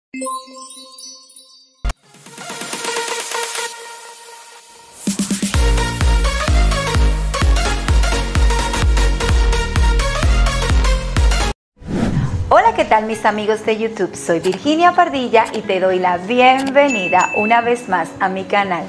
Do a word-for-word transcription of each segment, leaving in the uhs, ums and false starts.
Hola, ¿qué tal mis amigos de YouTube? Soy Virginia Pardilla y te doy la bienvenida una vez más a mi canal.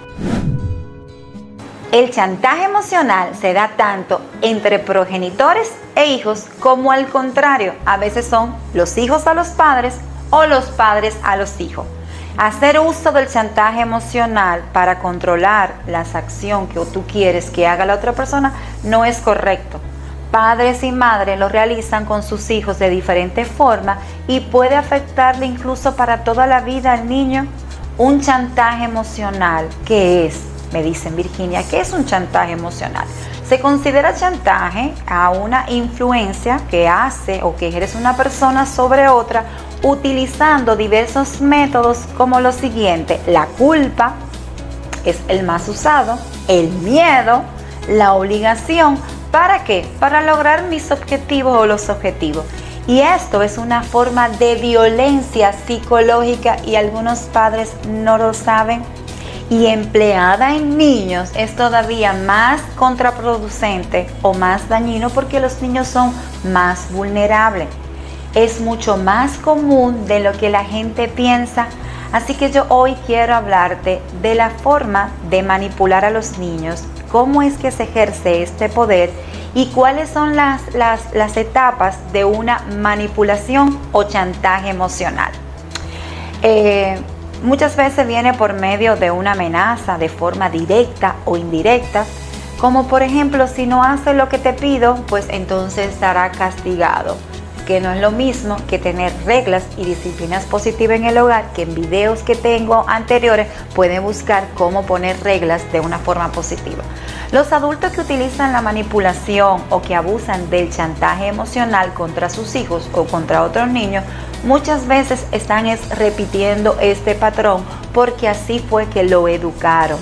El chantaje emocional se da tanto entre progenitores e hijos como al contrario. A veces son los hijos a los padres o los padres a los hijos. Hacer uso del chantaje emocional para controlar la acción que tú quieres que haga la otra persona no es correcto. Padres y madres lo realizan con sus hijos de diferentes formas y puede afectarle incluso para toda la vida al niño. Un chantaje emocional, ¿qué es? Me dicen, Virginia, ¿qué es un chantaje emocional? Se considera chantaje a una influencia que hace o que ejerce una persona sobre otra utilizando diversos métodos como lo siguiente: la culpa es el más usado, el miedo, la obligación. ¿Para qué? Para lograr mis objetivos o los objetivos. Y esto es una forma de violencia psicológica y algunos padres no lo saben. Y empleada en niños es todavía más contraproducente o más dañino porque los niños son más vulnerables. Es mucho más común de lo que la gente piensa. Así que yo hoy quiero hablarte de la forma de manipular a los niños, cómo es que se ejerce este poder y cuáles son las, las, las etapas de una manipulación o chantaje emocional. Eh, muchas veces viene por medio de una amenaza de forma directa o indirecta, como por ejemplo, si no haces lo que te pido, pues entonces estará castigado. Que no es lo mismo que tener reglas y disciplinas positivas en el hogar, que en videos que tengo anteriores pueden buscar cómo poner reglas de una forma positiva. Los adultos que utilizan la manipulación o que abusan del chantaje emocional contra sus hijos o contra otros niños, muchas veces están es repitiendo este patrón porque así fue que lo educaron.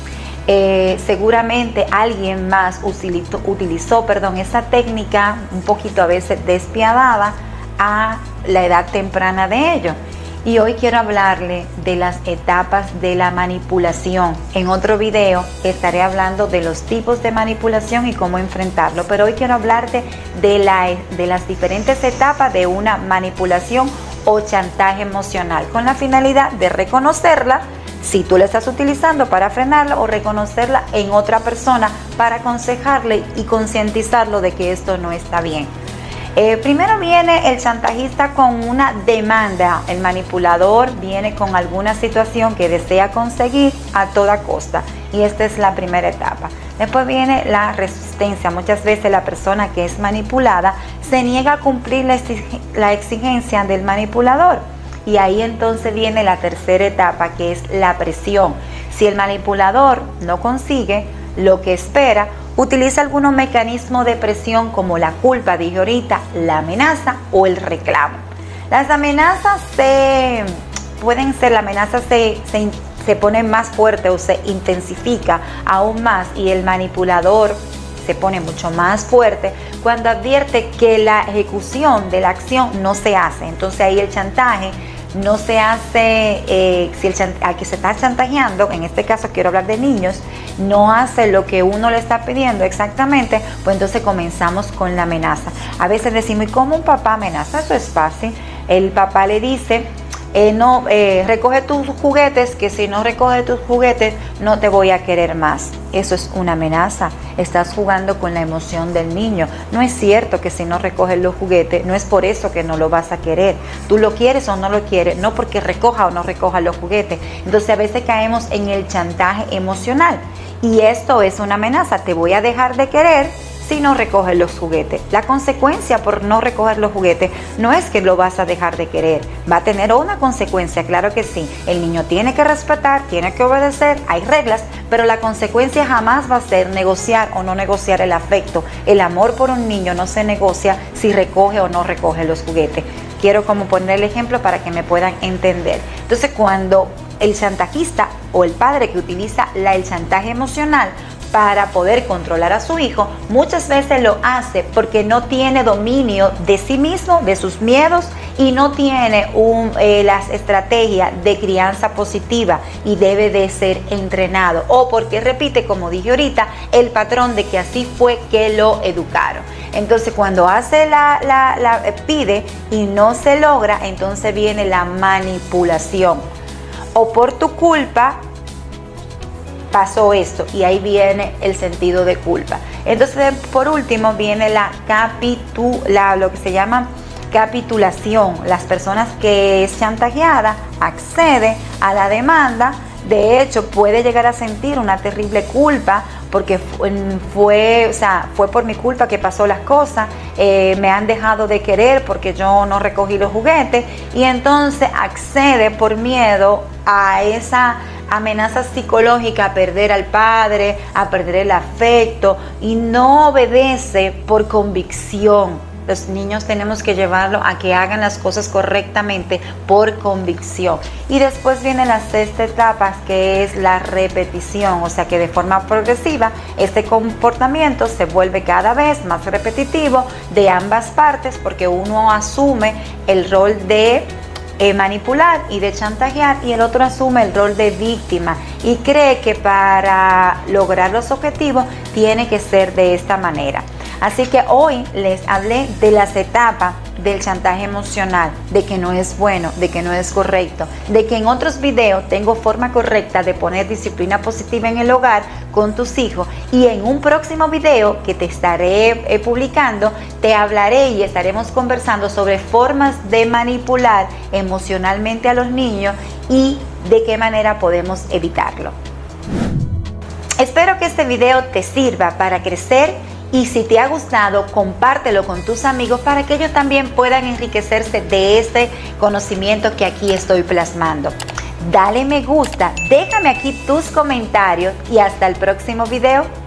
Eh, seguramente alguien más utilizó, utilizó perdón, esa técnica un poquito a veces despiadada a la edad temprana de ellos. Y hoy quiero hablarle de las etapas de la manipulación. En otro video estaré hablando de los tipos de manipulación y cómo enfrentarlo, pero hoy quiero hablarte de, la, de las diferentes etapas de una manipulación o chantaje emocional, con la finalidad de reconocerla si tú la estás utilizando para frenarla o reconocerla en otra persona para aconsejarle y concientizarlo de que esto no está bien. Eh, primero viene el chantajista con una demanda. El manipulador viene con alguna situación que desea conseguir a toda costa y esta es la primera etapa. Después viene la resistencia. Muchas veces la persona que es manipulada se niega a cumplir la, exig la exigencia del manipulador. Y ahí entonces viene la tercera etapa, que es la presión. Si el manipulador no consigue lo que espera, utiliza algunos mecanismos de presión como la culpa, dije ahorita, la amenaza o el reclamo. Las amenazas se, pueden ser, la amenaza se, se, se pone más fuerte o se intensifica aún más y el manipulador se pone mucho más fuerte cuando advierte que la ejecución de la acción no se hace. Entonces ahí el chantaje no se hace, eh, si el al que se está chantajeando, en este caso quiero hablar de niños, no hace lo que uno le está pidiendo exactamente, pues entonces comenzamos con la amenaza. A veces decimos, ¿y cómo un papá amenaza? Eso es fácil. El papá le dice, eh, no, eh, recoge tus juguetes, que si no recoge tus juguetes no te voy a querer más. Eso es una amenaza. Estás jugando con la emoción del niño. No es cierto que si no recoges los juguetes, no es por eso que no lo vas a querer. Tú lo quieres o no lo quieres, no porque recoja o no recoja los juguetes. Entonces a veces caemos en el chantaje emocional y esto es una amenaza. Te voy a dejar de querer si no recoges los juguetes. La consecuencia por no recoger los juguetes no es que lo vas a dejar de querer, va a tener una consecuencia, claro que sí. El niño tiene que respetar, tiene que obedecer, hay reglas, pero la consecuencia jamás va a ser negociar o no negociar el afecto. El amor por un niño no se negocia si recoge o no recoge los juguetes. Quiero como poner el ejemplo para que me puedan entender. Entonces, cuando el chantajista o el padre que utiliza la, el chantaje emocional para poder controlar a su hijo, muchas veces lo hace porque no tiene dominio de sí mismo, de sus miedos, y no tiene un, eh, las estrategias de crianza positiva y debe de ser entrenado, o porque repite, como dije ahorita, el patrón de que así fue que lo educaron. Entonces cuando hace la, la, la pide y no se logra, entonces viene la manipulación. O por tu culpa pasó esto, y ahí viene el sentido de culpa. Entonces, por último, viene la capitula, lo que se llama capitulación. Las personas que es chantajeada accede a la demanda. De hecho, puede llegar a sentir una terrible culpa porque fue, o sea, fue por mi culpa que pasó las cosas, eh, me han dejado de querer porque yo no recogí los juguetes, y entonces accede por miedo a esa amenaza psicológica, a perder al padre, a perder el afecto, y no obedece por convicción. Los niños tenemos que llevarlo a que hagan las cosas correctamente por convicción. Y después viene la sexta etapa, que es la repetición, o sea que de forma progresiva este comportamiento se vuelve cada vez más repetitivo de ambas partes, porque uno asume el rol de eh, manipular y de chantajear, y el otro asume el rol de víctima y cree que para lograr los objetivos tiene que ser de esta manera. Así que hoy les hablé de las etapas del chantaje emocional, de que no es bueno, de que no es correcto, de que en otros videos tengo forma correcta de poner disciplina positiva en el hogar con tus hijos, y en un próximo video que te estaré eh, publicando, te hablaré y estaremos conversando sobre formas de manipular emocionalmente a los niños y de qué manera podemos evitarlo. Espero que este video te sirva para crecer, y si te ha gustado, compártelo con tus amigos para que ellos también puedan enriquecerse de este conocimiento que aquí estoy plasmando. Dale me gusta, déjame aquí tus comentarios y hasta el próximo video.